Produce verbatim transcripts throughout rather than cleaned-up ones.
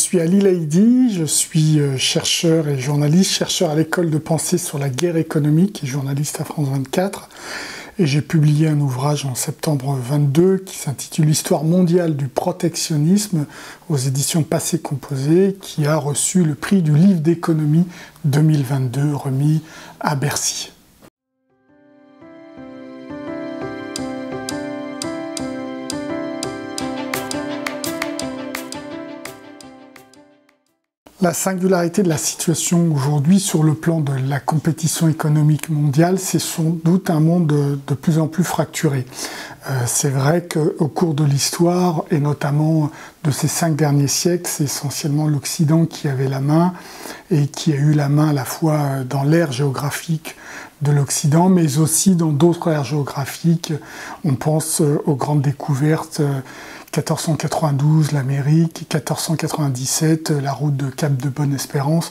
suis Ali Laïdi, je suis chercheur et journaliste, chercheur à l'école de pensée sur la guerre économique et journaliste à France vingt-quatre. Et j'ai publié un ouvrage en septembre vingt-deux qui s'intitule Histoire mondiale du protectionnisme aux éditions Passé Composé, qui a reçu le prix du livre d'économie deux mille vingt-deux remis à Bercy. La singularité de la situation aujourd'hui sur le plan de la compétition économique mondiale, c'est sans doute un monde de, de plus en plus fracturé. Euh, c'est vrai qu'au cours de l'histoire, et notamment de ces cinq derniers siècles, c'est essentiellement l'Occident qui avait la main, et qui a eu la main à la fois dans l'ère géographique de l'Occident, mais aussi dans d'autres aires géographiques. On pense aux grandes découvertes, quatorze cent quatre-vingt-douze, l'Amérique, quatorze cent quatre-vingt-dix-sept, la route de Cap de Bonne-Espérance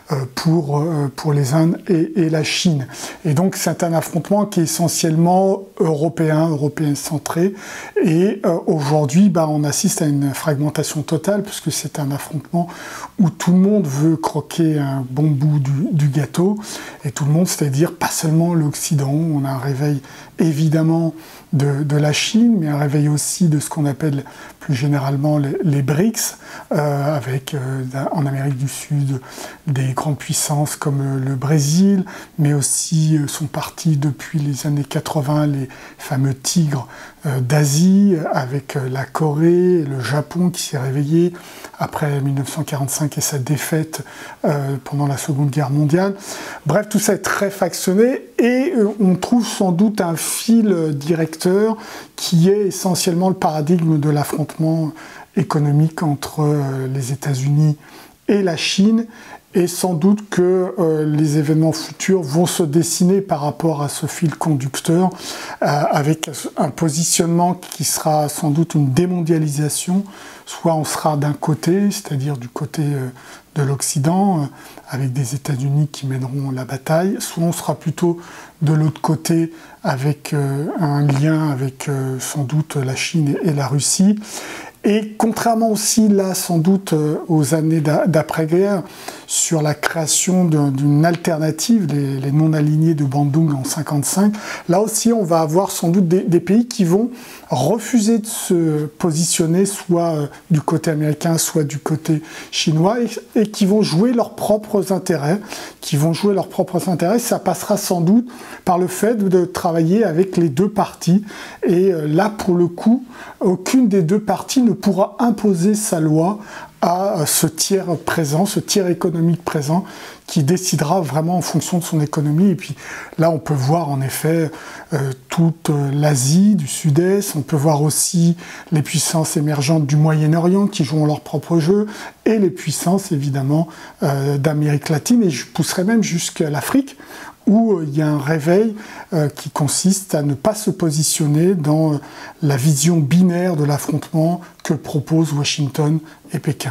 pour, pour les Indes et, et la Chine. Et donc c'est un affrontement qui est essentiellement européen, européen centré. Et euh, aujourd'hui, bah, on assiste à une fragmentation totale, puisque c'est un affrontement où tout le monde veut croquer un bon bout du, du gâteau. Et tout le monde, c'est-à-dire pas seulement l'Occident. On a un réveil évidemment de, de la Chine, mais un réveil aussi de ce qu'on appelle plus généralement les, les BRICS, euh, avec euh, en Amérique du Sud des grandes puissances comme euh, le Brésil, mais aussi euh, sont partis depuis les années quatre-vingt les fameux tigres euh, d'Asie, avec euh, la Corée, le Japon qui s'est réveillé après mille neuf cent quarante-cinq et sa défaite euh, pendant la Seconde Guerre mondiale. Bref, tout ça est très factionné et euh, on trouve sans doute un fil directeur qui est essentiellement le paradigme de l'affrontement économique entre euh, les États-Unis et la Chine, et sans doute que euh, les événements futurs vont se dessiner par rapport à ce fil conducteur, euh, avec un positionnement qui sera sans doute une démondialisation. Soit on sera d'un côté, c'est-à-dire du côté euh, de l'Occident, euh, avec des États-Unis qui mèneront la bataille, soit on sera plutôt de l'autre côté, avec euh, un lien avec euh, sans doute la Chine et, et la Russie. Et contrairement aussi, là, sans doute, euh, aux années d'après-guerre, sur la création d'une alternative, les, les non-alignés de Bandung en cinquante-cinq, là aussi, on va avoir sans doute des, des pays qui vont refuser de se positionner soit euh, du côté américain, soit du côté chinois, et, et qui vont jouer leurs propres intérêts, qui vont jouer leurs propres intérêts. Ça passera sans doute par le fait de travailler avec les deux parties. Et euh, là, pour le coup, aucune des deux parties ne pourra imposer sa loi à ce tiers présent, ce tiers économique présent, qui décidera vraiment en fonction de son économie. Et puis là, on peut voir en effet euh, toute l'Asie du Sud-Est, on peut voir aussi les puissances émergentes du Moyen-Orient qui jouent leur propre jeu, et les puissances évidemment euh, d'Amérique latine, et je pousserais même jusqu'à l'Afrique, où il y a un réveil euh, qui consiste à ne pas se positionner dans euh, la vision binaire de l'affrontement que proposent Washington et Pékin.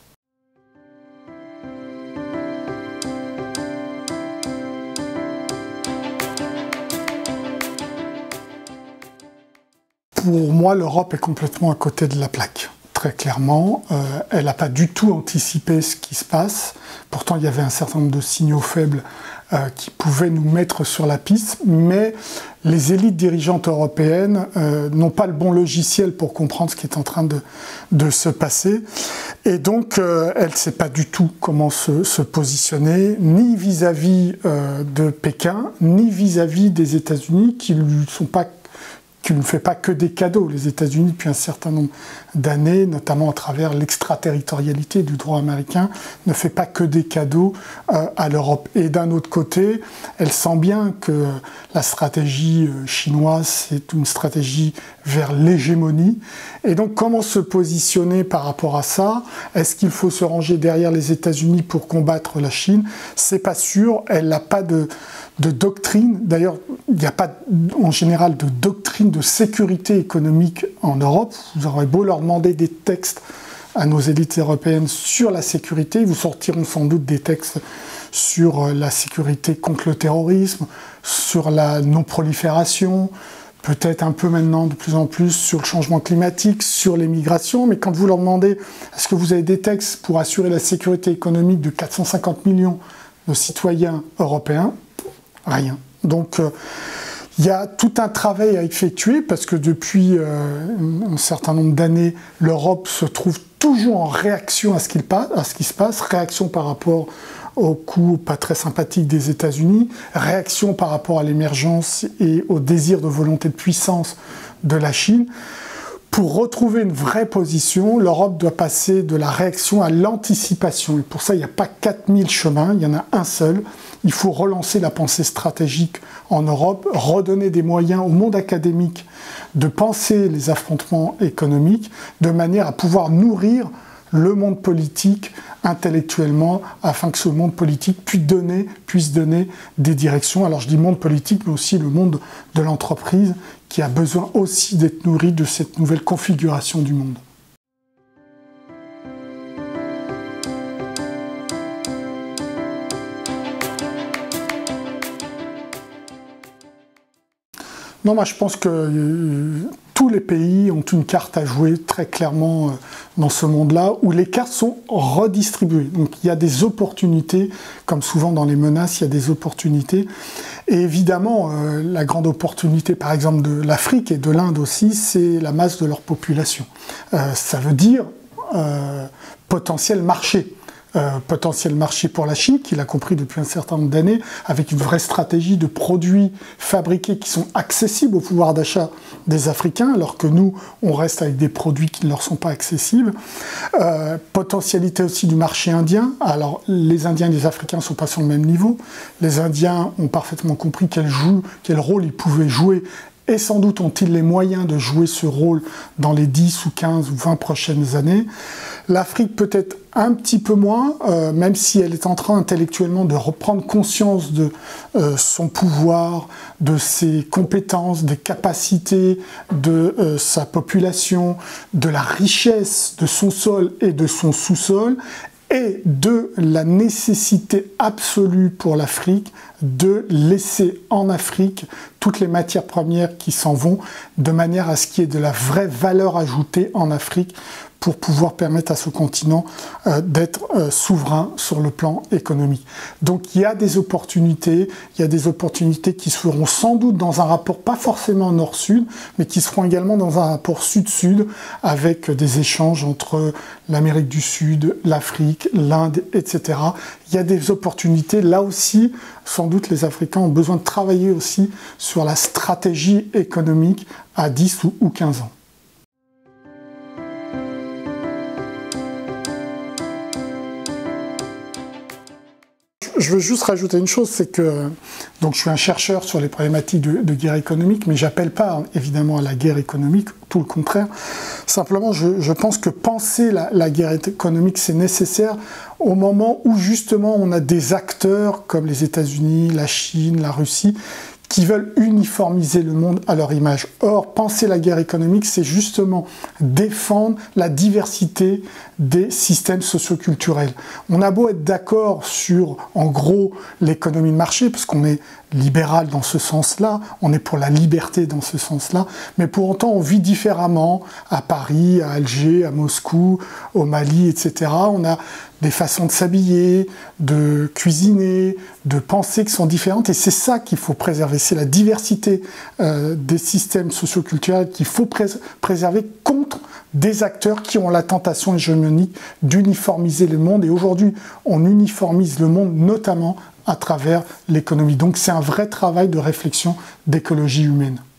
Pour moi, l'Europe est complètement à côté de la plaque. Très clairement, euh, elle n'a pas du tout anticipé ce qui se passe. Pourtant, il y avait un certain nombre de signaux faibles euh, qui pouvaient nous mettre sur la piste, mais les élites dirigeantes européennes euh, n'ont pas le bon logiciel pour comprendre ce qui est en train de, de se passer. Et donc, euh, elle ne sait pas du tout comment se, se positionner, ni vis-à-vis euh, de Pékin, ni vis-à-vis des États-Unis, qui ne lui sont pas qui ne fait pas que des cadeaux. Les États-Unis, depuis un certain nombre d'années, notamment à travers l'extraterritorialité du droit américain, ne fait pas que des cadeaux euh, à l'Europe. Et d'un autre côté, elle sent bien que la stratégie chinoise, c'est une stratégie vers l'hégémonie. Et donc, comment se positionner par rapport à ça? Est-ce qu'il faut se ranger derrière les États-Unis pour combattre la Chine? C'est pas sûr. Elle n'a pas de, de doctrine. D'ailleurs, il n'y a pas en général de doctrine de sécurité économique en Europe. Vous aurez beau leur demander des textes à nos élites européennes sur la sécurité, ils vous sortiront sans doute des textes sur la sécurité contre le terrorisme, sur la non-prolifération, peut-être un peu maintenant de plus en plus sur le changement climatique, sur les migrations, mais quand vous leur demandez est-ce que vous avez des textes pour assurer la sécurité économique de quatre cent cinquante millions de citoyens européens, rien. Donc euh, il y a tout un travail à effectuer parce que depuis euh, un certain nombre d'années, l'Europe se trouve toujours en réaction à ce, qu'il passe, à ce qui se passe, réaction par rapport au coup pas très sympathique des États-Unis, réaction par rapport à l'émergence et au désir de volonté de puissance de la Chine. Pour retrouver une vraie position, l'Europe doit passer de la réaction à l'anticipation. Et pour ça, il n'y a pas quatre mille chemins, il y en a un seul. Il faut relancer la pensée stratégique en Europe, redonner des moyens au monde académique de penser les affrontements économiques de manière à pouvoir nourrir le monde politique intellectuellement, afin que ce monde politique puisse donner, puisse donner des directions. Alors je dis monde politique, mais aussi le monde de l'entreprise, qui a besoin aussi d'être nourri de cette nouvelle configuration du monde. Non, moi je pense que euh, tous les pays ont une carte à jouer très clairement euh, dans ce monde-là, où les cartes sont redistribuées. Donc il y a des opportunités, comme souvent dans les menaces, il y a des opportunités. Et évidemment, euh, la grande opportunité, par exemple, de l'Afrique et de l'Inde aussi, c'est la masse de leur population. Euh, ça veut dire euh, potentiel marché. Euh, potentiel marché pour la Chine, qui l'a compris depuis un certain nombre d'années, avec une vraie stratégie de produits fabriqués qui sont accessibles au pouvoir d'achat des Africains, alors que nous, on reste avec des produits qui ne leur sont pas accessibles. Euh, potentialité aussi du marché indien. Alors, les Indiens et les Africains ne sont pas sur le même niveau. Les Indiens ont parfaitement compris quel, joue, quel rôle ils pouvaient jouer, et sans doute ont-ils les moyens de jouer ce rôle dans les dix ou quinze ou vingt prochaines années. L'Afrique peut-être un petit peu moins, euh, même si elle est en train intellectuellement de reprendre conscience de euh, son pouvoir, de ses compétences, des capacités de euh, sa population, de la richesse de son sol et de son sous-sol, et de la nécessité absolue pour l'Afrique de laisser en Afrique toutes les matières premières qui s'en vont, de manière à ce qu'il y ait de la vraie valeur ajoutée en Afrique pour pouvoir permettre à ce continent euh, d'être euh, souverain sur le plan économique. Donc il y a des opportunités, il y a des opportunités qui se feront sans doute dans un rapport pas forcément nord-sud, mais qui seront également dans un rapport sud-sud, avec des échanges entre l'Amérique du Sud, l'Afrique, l'Inde, et cetera. Il y a des opportunités. Là aussi, sans doute les Africains ont besoin de travailler aussi sur la stratégie économique à dix ou quinze ans. Je veux juste rajouter une chose, c'est que donc je suis un chercheur sur les problématiques de, de guerre économique, mais j'appelle pas évidemment à la guerre économique, tout le contraire. Simplement, je, je pense que penser la, la guerre économique, c'est nécessaire au moment où justement on a des acteurs comme les États-Unis, la Chine, la Russie, qui veulent uniformiser le monde à leur image. Or, penser la guerre économique, c'est justement défendre la diversité des systèmes socioculturels. On a beau être d'accord sur, en gros, l'économie de marché, parce qu'on est libéral dans ce sens-là, on est pour la liberté dans ce sens-là, mais pour autant on vit différemment à Paris, à Alger, à Moscou, au Mali, et cetera. On a des façons de s'habiller, de cuisiner, de penser qui sont différentes, et c'est ça qu'il faut préserver, c'est la diversité euh, des systèmes socioculturels qu'il faut pré préserver contre des acteurs qui ont la tentation hégémonique d'uniformiser le monde, et aujourd'hui on uniformise le monde notamment à travers l'économie. Donc c'est un vrai travail de réflexion d'écologie humaine.